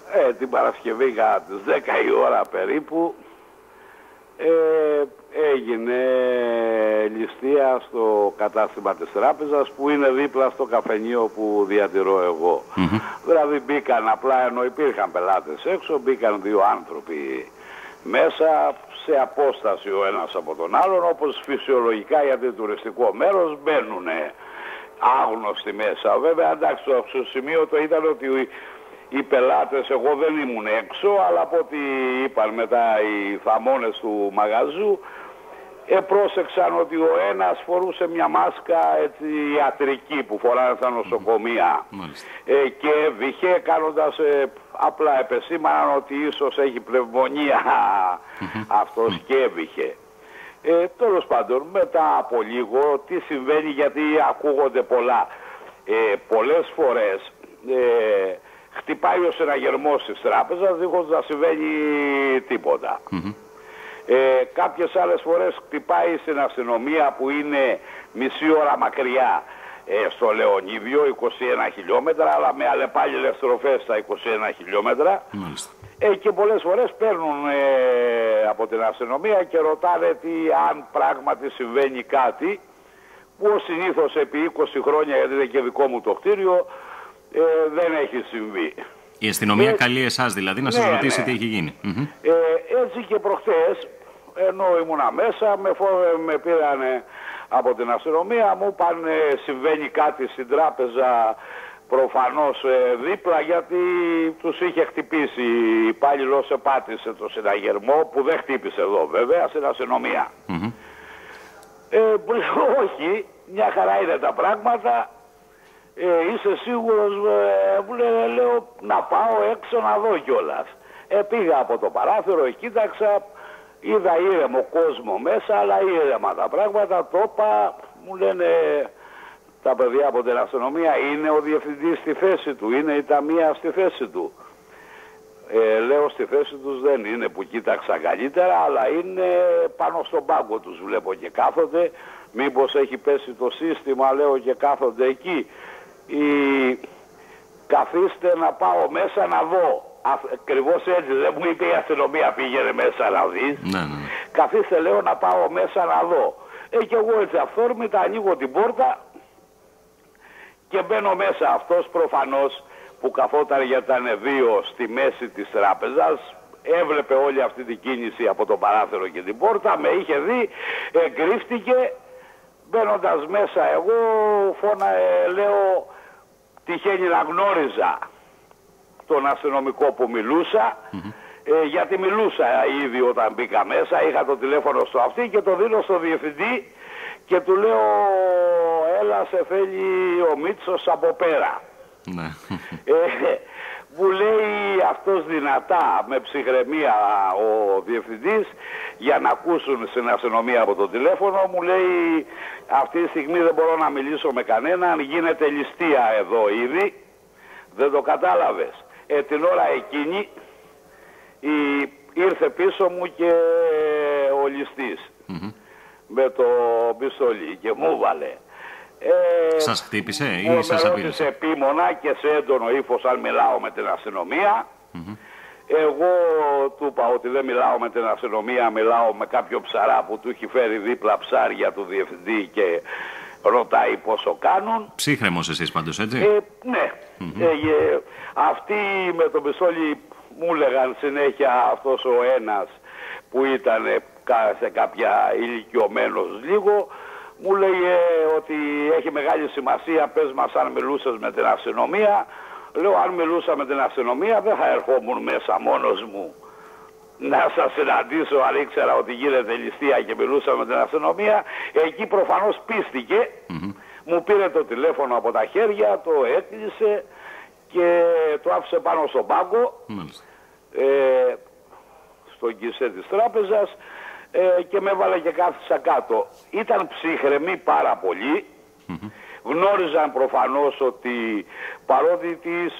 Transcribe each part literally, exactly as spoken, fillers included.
Ε, την Παρασκευή κατά τις δέκα η ώρα περίπου ε, έγινε ληστεία στο κατάστημα της τράπεζας που είναι δίπλα στο καφενείο που διατηρώ εγώ. Mm-hmm. Δηλαδή μπήκαν απλά, ενώ υπήρχαν πελάτες έξω, μπήκαν δύο άνθρωποι μέσα σε απόσταση ο ένας από τον άλλον, όπως φυσιολογικά γιατί τουριστικό μέρος μπαίνουν άγνωστοι μέσα. Βέβαια εντάξει, το αξιοσημείωτο ήταν ότι οι πελάτες, εγώ δεν ήμουν έξω, αλλά από ό,τι είπαν μετά οι θαμώνες του μαγαζού, επρόσεξαν ότι ο ένας φορούσε μια μάσκα έτσι, ιατρική που φοράνε στα νοσοκομεία mm-hmm. ε, και έβηχε κάνοντας ε, απλά επεσήμαναν ότι ίσως έχει πνευμονία mm-hmm. αυτός mm-hmm. και έβηχε. Ε, τέλος πάντων, μετά από λίγο τι συμβαίνει, γιατί ακούγονται πολλά. Ε, πολλές φορές ε, χτυπάει ο συναγερμός της τράπεζας δίχως να συμβαίνει τίποτα. Mm-hmm. Ε, κάποιες άλλες φορές χτυπάει στην αστυνομία που είναι μισή ώρα μακριά ε, στο Λεωνίδιο, είκοσι ένα χιλιόμετρα, αλλά με αλλεπάλληλες στροφές στα είκοσι ένα χιλιόμετρα. Mm-hmm. Ε, και πολλές φορές παίρνουν ε, από την αστυνομία και ρωτάνε τι, αν πράγματι συμβαίνει κάτι που συνήθως επί είκοσι χρόνια, γιατί είναι και δικό μου το κτίριο, ε, δεν έχει συμβεί. Η αστυνομία ε, καλεί εσάς δηλαδή να ναι, σας ρωτήσει ναι. τι έχει γίνει. Mm-hmm. Ε, έτσι και προχτές, ενώ ήμουνα μέσα, με, φο... με πήρανε από την αστυνομία, μου είπαν ε, συμβαίνει κάτι στην τράπεζα, προφανώς ε, δίπλα, γιατί τους είχε χτυπήσει, υπάλληλος επάτησε το συναγερμό, που δεν χτύπησε εδώ βέβαια, στην αστυνομία. Mm-hmm. ε, όχι, μια χαρά είναι τα πράγματα. Ε, είσαι σίγουρος, ε, μου λέει, λέω να πάω έξω να δω κιόλας. Ε, πήγα από το παράθυρο, κοίταξα, είδα ήρεμο κόσμο μέσα, αλλά ήρεμα τα πράγματα, το είπα, μου λένε τα παιδιά από την αστυνομία, είναι ο διευθυντής στη θέση του, είναι η ταμεία στη θέση του. Ε, λέω στη θέση τους δεν είναι, που κοίταξα καλύτερα, αλλά είναι πάνω στον πάγκο τους βλέπω και κάθονται, μήπως έχει πέσει το σύστημα, λέω, και κάθονται εκεί. Η... καθίστε να πάω μέσα να δω. Ακριβώς έτσι δεν μου είπε η αστυνομία, πήγαινε μέσα να δεις. Ναι, ναι. Καθίστε, λέω, να πάω μέσα να δω. Ε, και εγώ έτσι αυθόρμητα ανοίγω την πόρτα και μπαίνω μέσα. Αυτός προφανώς που καθόταν, γιατί ήταν δύο στη μέση της τράπεζας, έβλεπε όλη αυτή την κίνηση από το παράθυρο και την πόρτα, με είχε δει, εγκρύφτηκε. Μπαίνοντας μέσα εγώ φώνα, ε, λέω, τυχαίνει να γνώριζα τον αστυνομικό που μιλούσα, mm-hmm. ε, γιατί μιλούσα ήδη όταν μπήκα μέσα, είχα το τηλέφωνο στο αυτί και το δίνω στο διευθυντή και του λέω, έλα σε θέλει ο Μίτσος από πέρα. Mm-hmm. ε, μου λέει αυτός δυνατά, με ψυχραιμία ο διευθυντής, για να ακούσουν στην αστυνομία από το τηλέφωνο, μου λέει, αυτή τη στιγμή δεν μπορώ να μιλήσω με κανέναν, γίνεται ληστεία εδώ ήδη, δεν το κατάλαβες. Ε, την ώρα εκείνη η, ήρθε πίσω μου και ο ληστής mm-hmm. με το πιστόλι και μου βάλε. Ε, σας χτύπησε ή σας απείλησε? Με επίμονα και σε έντονο ύφος αν μιλάω με την αστυνομία. Mm-hmm. Εγώ του είπα ότι δεν μιλάω με την αστυνομία, μιλάω με κάποιο ψαρά που του έχει φέρει δίπλα ψάρια του διευθυντή και ρωτάει πόσο κάνουν. Ψύχρεμος εσείς πάντως, έτσι? Ε, ναι. Mm-hmm. ε, ε, αυτοί με το πιστόλι μου έλεγαν συνέχεια, αυτός ο ένας που ήταν σε κάποια ηλικιωμένος λίγο, μου λέγε ότι έχει μεγάλη σημασία, πες μας αν μιλούσες με την αστυνομία. Λέω, αν μιλούσα με την αστυνομία δεν θα ερχόμουν μέσα μόνος μου να σας συναντήσω, αν ήξερα ότι γίνεται ληστεία και μιλούσα με την αστυνομία. Εκεί προφανώς πίστηκε, mm-hmm. μου πήρε το τηλέφωνο από τα χέρια, το έκλεισε και το άφησε πάνω στον πάγκο, mm-hmm. ε, στον κισέ της τράπεζας, ε, και με έβαλε και κάθισα κάτω. Ήταν ψύχρεμοι πάρα πολύ. Mm-hmm. Γνώριζαν προφανώς ότι παρότι τις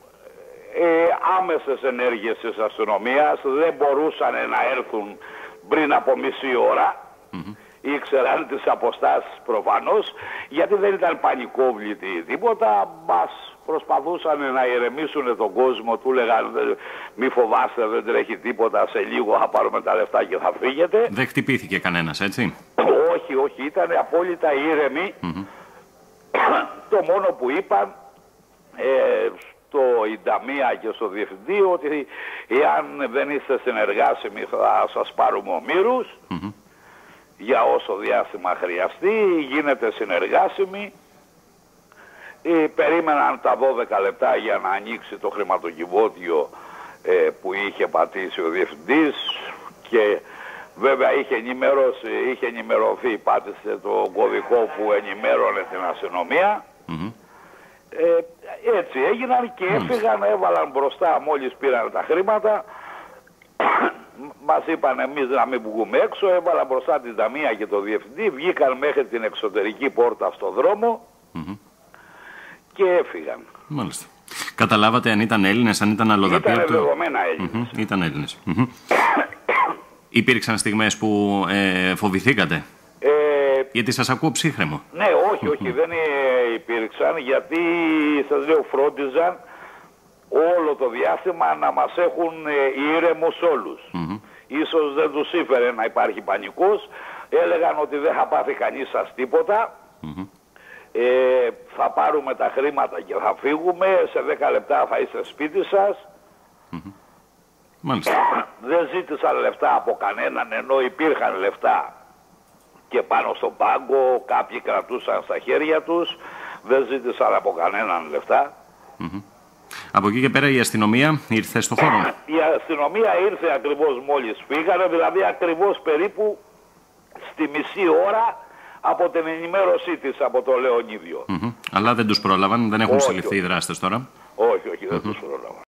ε, άμεσες ενέργειες της αστυνομίας δεν μπορούσαν να έρθουν πριν από μισή ώρα. Mm-hmm. Ήξεραν τις αποστάσεις προφανώς, γιατί δεν ήταν πανικόβλητοι τίποτα. Μας προσπαθούσαν να ηρεμήσουν τον κόσμο, του λέγανε μη φοβάστε, δεν τρέχει τίποτα, σε λίγο θα πάρουμε τα λεφτά και θα φύγετε. Δεν χτυπήθηκε κανένας, έτσι? Όχι, όχι, ήταν απόλυτα ήρεμοι. Mm-hmm. Το μόνο που είπαν ε, στο Ινταμία και στο Διευθυντή ότι εάν δεν είστε συνεργάσιμοι θα σας πάρουμε ομήρους mm-hmm. για όσο διάστημα χρειαστεί, γίνετε συνεργάσιμοι. Ε, περίμεναν τα δώδεκα λεπτά για να ανοίξει το χρηματοκιβώτιο ε, που είχε πατήσει ο Διευθυντής και βέβαια είχε, ενημερώσει, είχε ενημερωθεί, πάτησε το κωδικό που ενημέρωνε την αστυνομία. Mm-hmm. ε, έτσι έγιναν και έφυγαν, έβαλαν μπροστά μόλις πήραν τα χρήματα. Μας είπαν εμείς να μην βγούμε έξω, έβαλαν μπροστά την ταμεία και το Διευθυντή, βγήκαν μέχρι την εξωτερική πόρτα στο δρόμο mm-hmm. και έφυγαν. Μάλιστα. Καταλάβατε αν ήταν Έλληνες, αν ήταν αλλοδαπή? Ήταν δεδομένα Έλληνες. Mm-hmm. Ήταν Έλληνες. Mm-hmm. Υπήρξαν στιγμές που ε, φοβηθήκατε? Ε, γιατί σας ακούω ψύχρεμο. Ναι, όχι, όχι, δεν υπήρξαν, γιατί σας λέω φρόντιζαν όλο το διάστημα να μας έχουν ήρεμους όλους. Mm-hmm. Ίσως δεν τους ήφερε να υπάρχει πανικός, έλεγαν ότι δεν θα πάθει κανείς σας τίποτα, mm-hmm. ε, θα πάρουμε τα χρήματα και θα φύγουμε, σε δέκα λεπτά θα είστε σπίτι σας. Mm-hmm. Μάλιστα. Δεν ζήτησαν λεφτά από κανέναν, ενώ υπήρχαν λεφτά και πάνω στον πάγκο, κάποιοι κρατούσαν στα χέρια τους, δεν ζήτησαν από κανέναν λεφτά. Mm-hmm. Από εκεί και πέρα η αστυνομία ήρθε στο χώρο? Η αστυνομία ήρθε ακριβώς μόλις φύγανε, δηλαδή ακριβώς περίπου στη μισή ώρα από την ενημέρωσή της από το Λεωνίδιο. Mm-hmm. Αλλά δεν τους πρόλαβαν, δεν έχουν συλληφθεί οι δράστες τώρα? Όχι, όχι, δεν mm-hmm. τους πρόλαβαν.